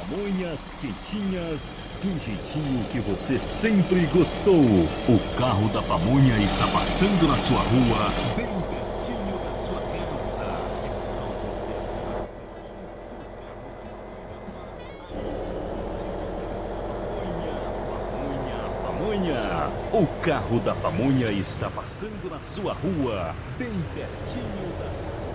pamonhas quentinhas do jeitinho que você sempre gostou. O carro da pamonha está passando na sua rua, bem pertinho da sua casa. É só você acertar pamonha. O carro da pamonha está passando na sua rua, bem pertinho da sua casa.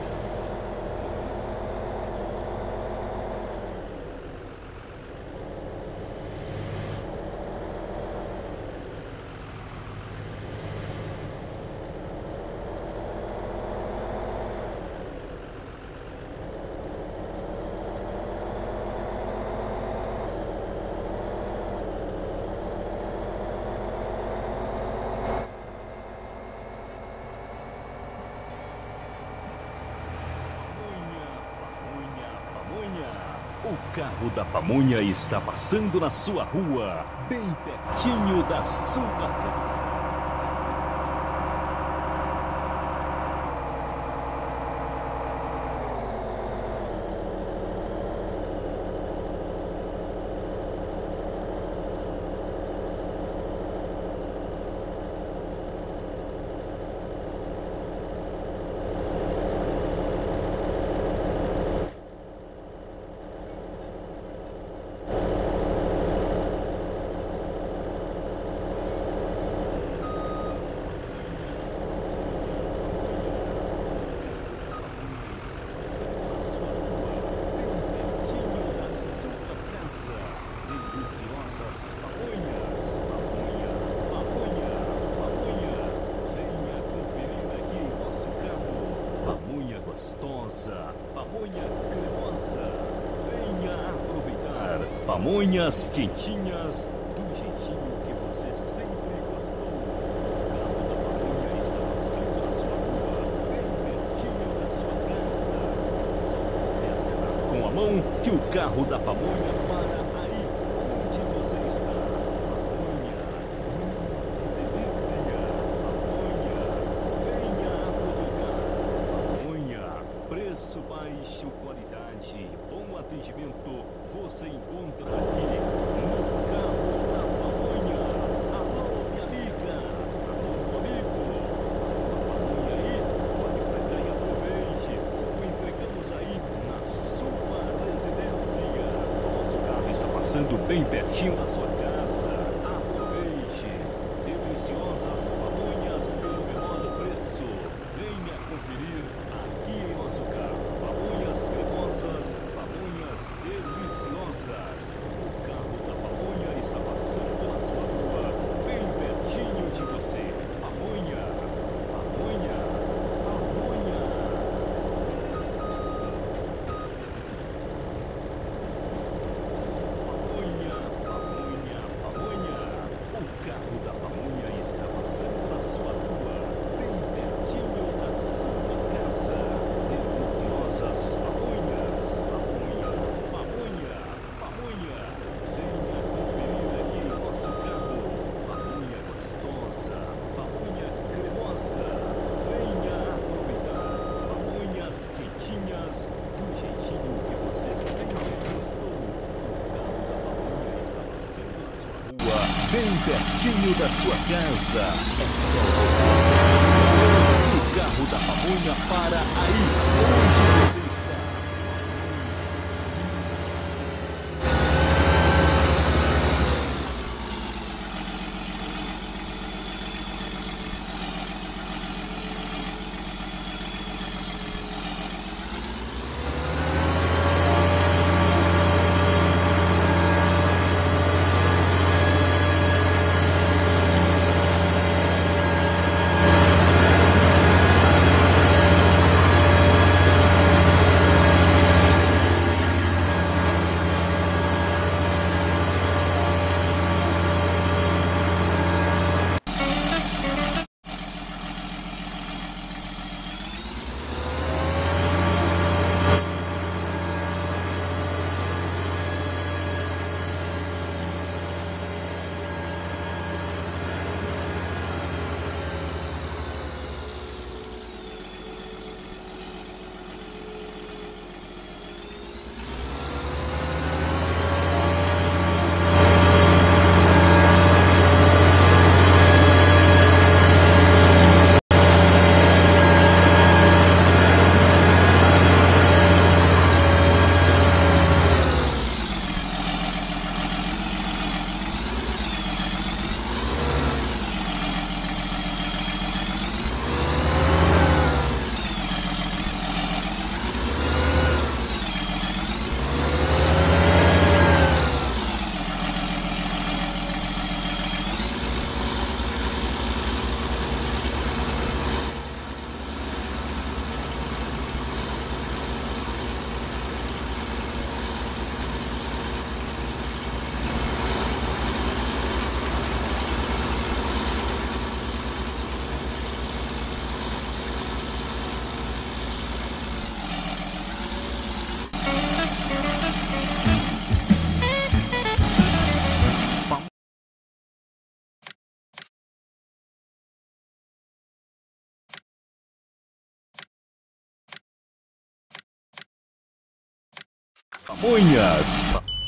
O carro da pamonha está passando na sua rua, bem pertinho da sua casa. Deliciosas pamonhas, pamonha. Venha conferir aqui nosso carro. Pamonha gostosa, pamonha cremosa. Venha aproveitar. Pamonhas quentinhas do jeitinho que você sempre gostou. O carro da pamonha está passando na sua rua, bem pertinho da sua casa. É só você acenar com a mão que o carro da pamonha para aí onde você está. Pamonha, que delícia! Pamonha, venha aproveitar. Pamonha, preço baixo, qualidade, bom atendimento, você encontra aqui no carro da pamonha. Alô, minha amiga! Alô, meu amigo! Vai uma pamonha aí? Corre pra cá e aproveite. Entregamos aí na sua residência. Nosso carro está passando bem pertinho da sua casa. Aproveite. Deliciosas pamonhas pelo menor preço. Venha conferir aqui em nosso carro. Pamonhas cremosas, pamonhas deliciosas. O carro da pamonha está passando na sua rua, bem pertinho de você. Pamonha, pamonha, pamonha. Pamonha. O carro da pamonha está passando na sua rua, bem pertinho da sua casa. Deliciosas pamonhas, pamonha. Venha conferir aqui nosso carro. Pamonha gostosa, pamonha cremosa. Venha aproveitar. Pamonhas quentinhas do jeitinho que você sempre gostou. O carro da pamonha está passando na sua rua, bem pertinho da sua casa. É só você acertar o carro da pamonha para aí onde você está. Pamonhas.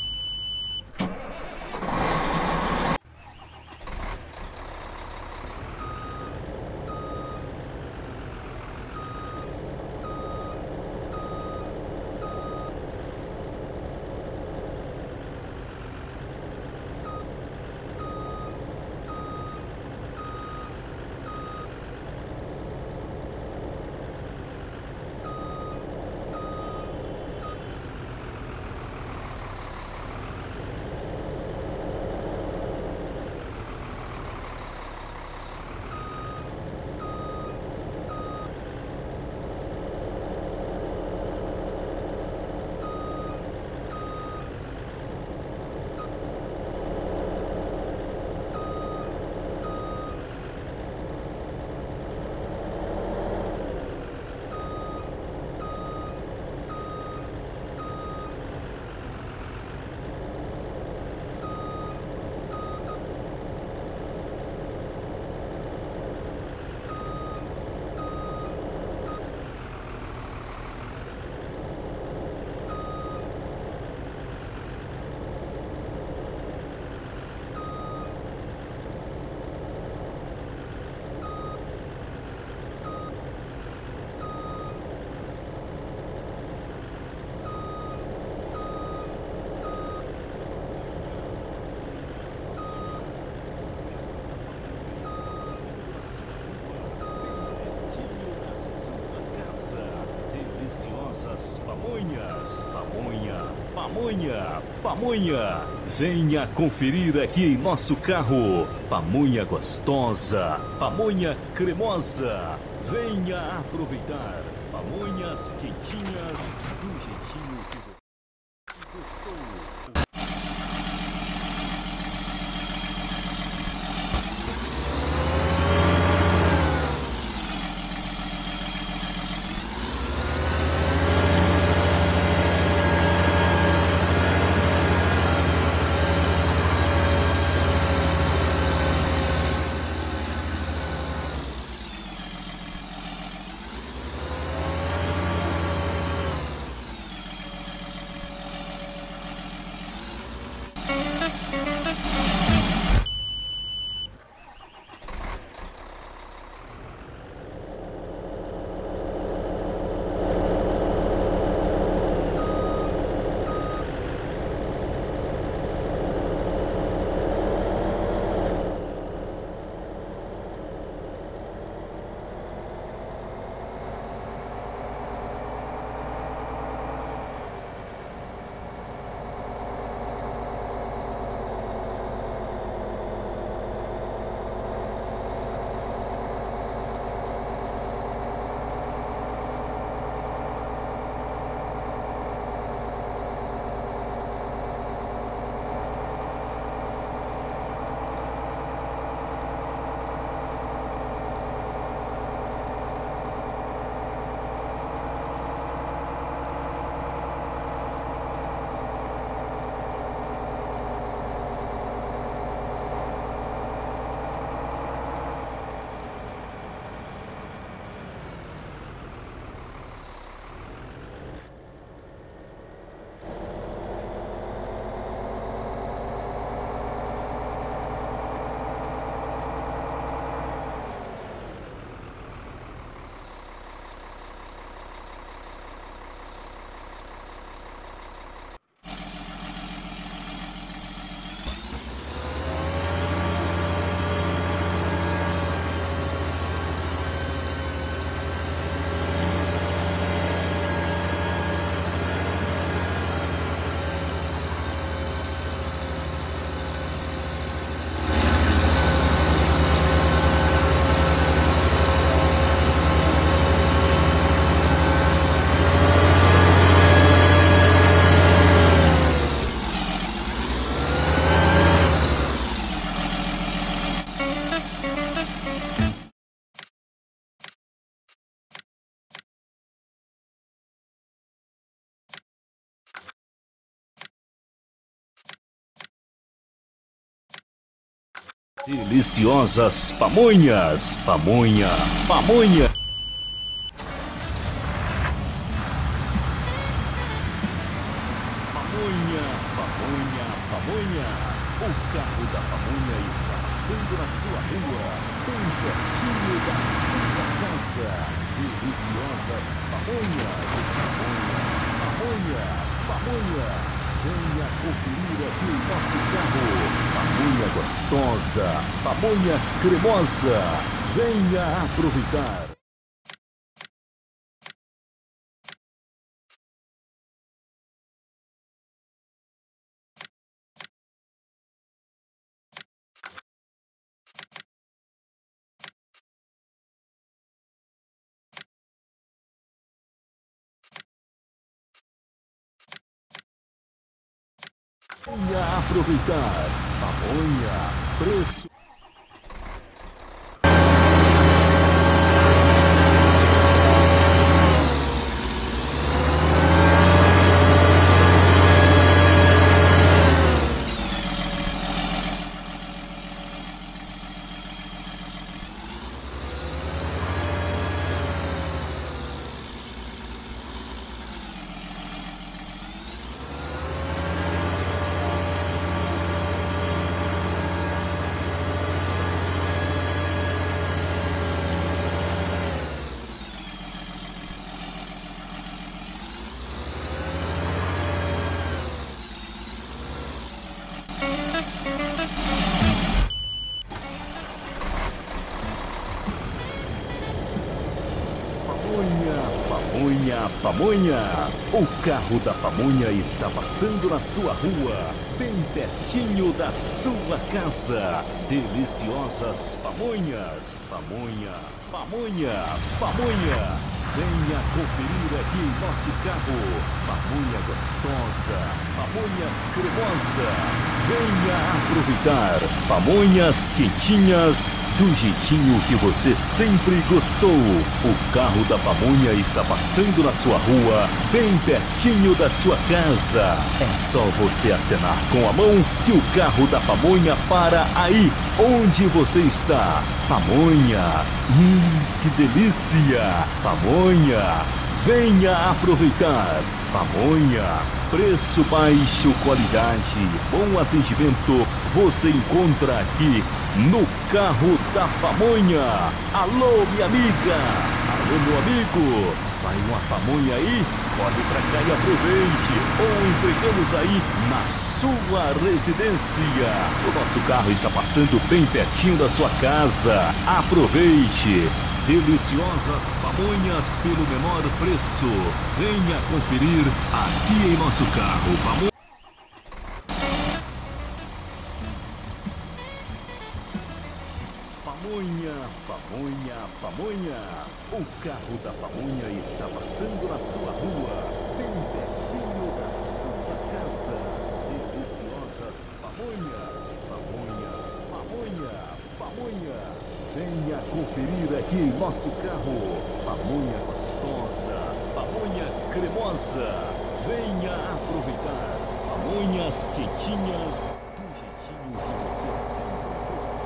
Pamonhas, pamonha. Venha conferir aqui em nosso carro. Pamonha gostosa, pamonha cremosa. Venha aproveitar. Pamonhas quentinhas do jeitinho que você gostou. Deliciosas pamonhas. Pamonha, pamonha. Pamonha, pamonha, pamonha. O carro da pamonha está passando na sua rua, bem pertinho da sua casa. Deliciosas pamonhas. Pamonha, pamonha, pamonha. Venha conferir aqui o nosso carro. Pamonha gostosa, pamonha cremosa. Venha aproveitar. Venha aproveitar. Pamonha, preço. Pamonha, pamonha. O carro da pamonha está passando na sua rua, bem pertinho da sua casa. Deliciosas pamonhas. Pamonha, pamonha, pamonha. Venha conferir aqui nosso carro. Pamonha gostosa, pamonha cremosa. Venha aproveitar. Pamonhas quentinhas do jeitinho que você sempre gostou. O carro da pamonha está passando na sua rua, bem pertinho da sua casa. É só você acenar com a mão que o carro da pamonha para aí onde você está. Pamonha, que delícia! Pamonha, venha aproveitar. Pamonha, preço baixo, qualidade, bom atendimento, você encontra aqui no carro da pamonha. Alô, minha amiga! Alô, meu amigo! Vai uma pamonha aí? Corre pra cá e aproveite! Ou entregamos aí na sua residência. O nosso carro está passando bem pertinho da sua casa. Aproveite! Deliciosas pamonhas pelo menor preço. Venha conferir aqui em nosso carro. Pamonha, pamonha, pamonha. O carro da pamonha está passando na sua rua, bem pertinho da sua casa. Deliciosas pamonhas. Pamonha, pamonha, pamonha. Venha conferir aqui em nosso carro. Pamonha gostosa, pamonha cremosa. Venha aproveitar. Pamonhas quentinhas do jeitinho que você sempre gostou.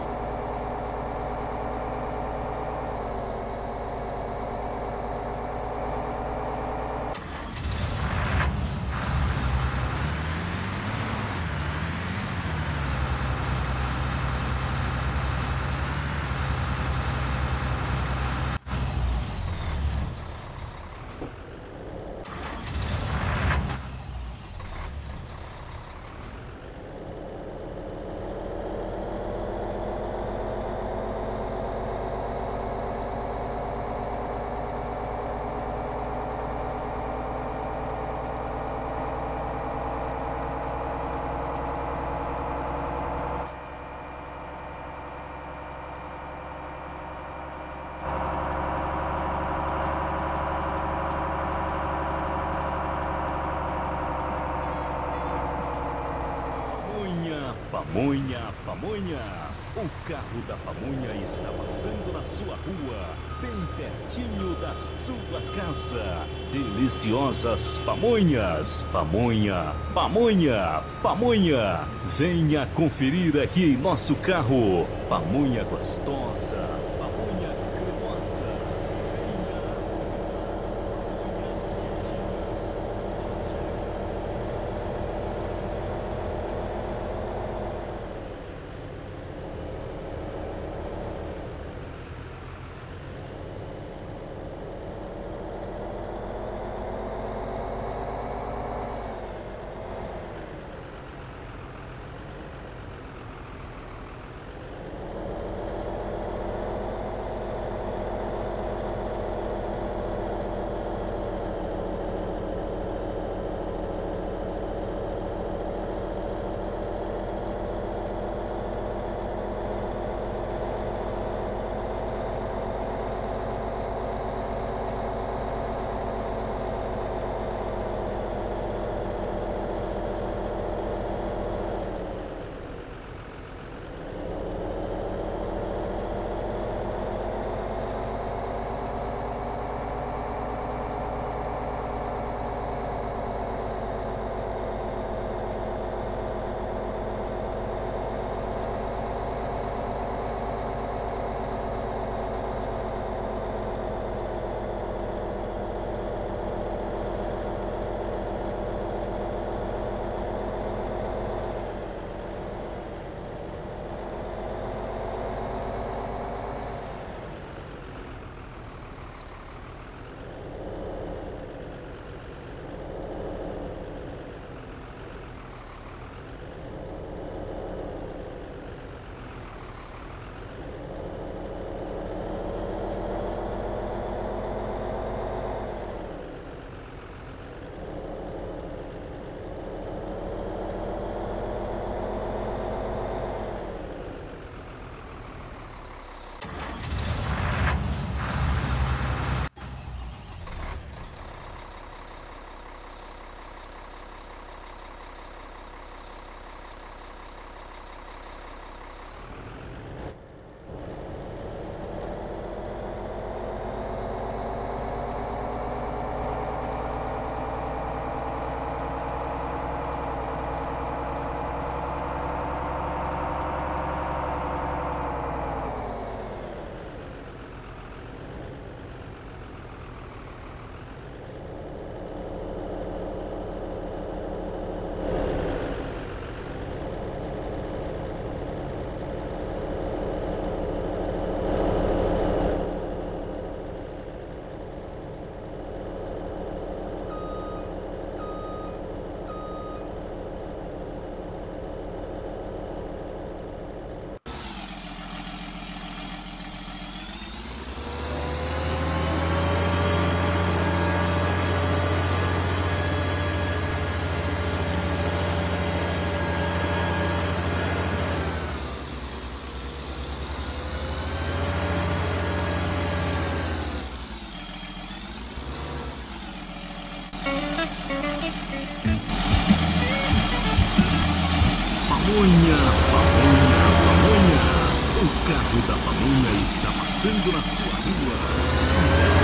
Pamonha, pamonha. O carro da pamonha está passando na sua rua, bem pertinho da sua casa. Deliciosas pamonhas. Pamonha, pamonha, pamonha. Venha conferir aqui em nosso carro. Pamonha gostosa, pamonha cremosa. Venha pamonhas quentinhas. Pamonha, pamonha, pamonha. O carro da pamonha está passando na sua rua.